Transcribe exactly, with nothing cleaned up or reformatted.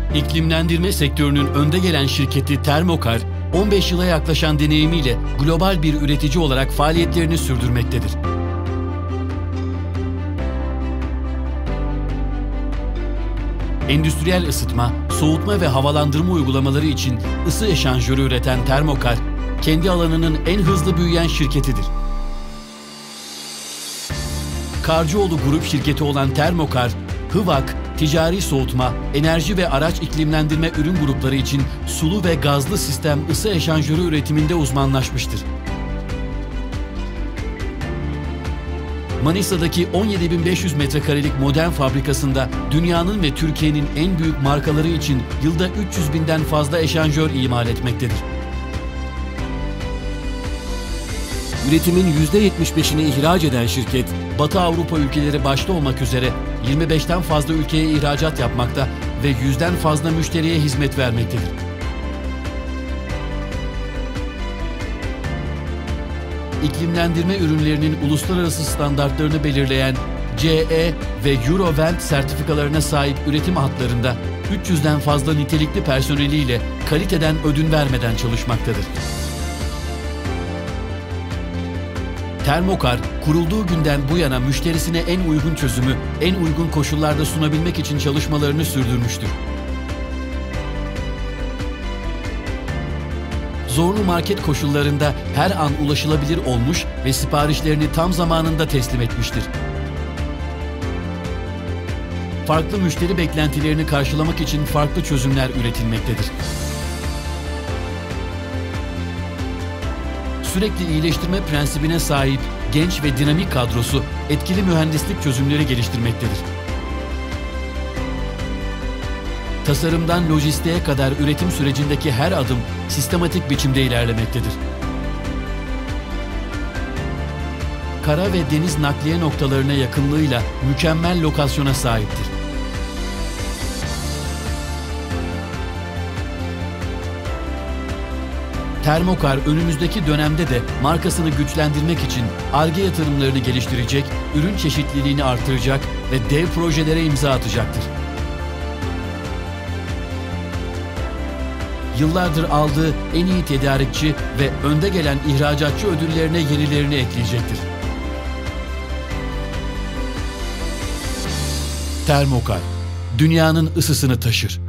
İklimlendirme sektörünün önde gelen şirketi Termokar, on beş yıla yaklaşan deneyimiyle global bir üretici olarak faaliyetlerini sürdürmektedir. Endüstriyel ısıtma, soğutma ve havalandırma uygulamaları için ısı eşanjörü üreten Termokar, kendi alanının en hızlı büyüyen şirketidir. Karcıoğlu Grup şirketi olan Termokar, Hıvak, ticari soğutma, enerji ve araç iklimlendirme ürün grupları için sulu ve gazlı sistem ısı eşanjörü üretiminde uzmanlaşmıştır. Manisa'daki on yedi bin beş yüz metrekarelik modern fabrikasında dünyanın ve Türkiye'nin en büyük markaları için yılda üç yüz binden fazla eşanjör imal etmektedir. Üretimin yüzde yetmiş beşini ihraç eden şirket, Batı Avrupa ülkeleri başta olmak üzere yirmi beşten fazla ülkeye ihracat yapmakta ve yüzden fazla müşteriye hizmet vermektedir. İklimlendirme ürünlerinin uluslararası standartlarını belirleyen C E ve Eurovent sertifikalarına sahip üretim hatlarında üç yüzden fazla nitelikli personeliyle kaliteden ödün vermeden çalışmaktadır. Termokar, kurulduğu günden bu yana müşterisine en uygun çözümü, en uygun koşullarda sunabilmek için çalışmalarını sürdürmüştür. Zorlu market koşullarında her an ulaşılabilir olmuş ve siparişlerini tam zamanında teslim etmiştir. Farklı müşteri beklentilerini karşılamak için farklı çözümler üretilmektedir. Sürekli iyileştirme prensibine sahip genç ve dinamik kadrosu etkili mühendislik çözümleri geliştirmektedir. Tasarımdan lojistiğe kadar üretim sürecindeki her adım sistematik biçimde ilerlemektedir. Kara ve deniz nakliye noktalarına yakınlığıyla mükemmel lokasyona sahiptir. Termokar önümüzdeki dönemde de markasını güçlendirmek için Ar-Ge yatırımlarını geliştirecek, ürün çeşitliliğini artıracak ve dev projelere imza atacaktır. Yıllardır aldığı en iyi tedarikçi ve önde gelen ihracatçı ödüllerine yenilerini ekleyecektir. Termokar, dünyanın ısısını taşır.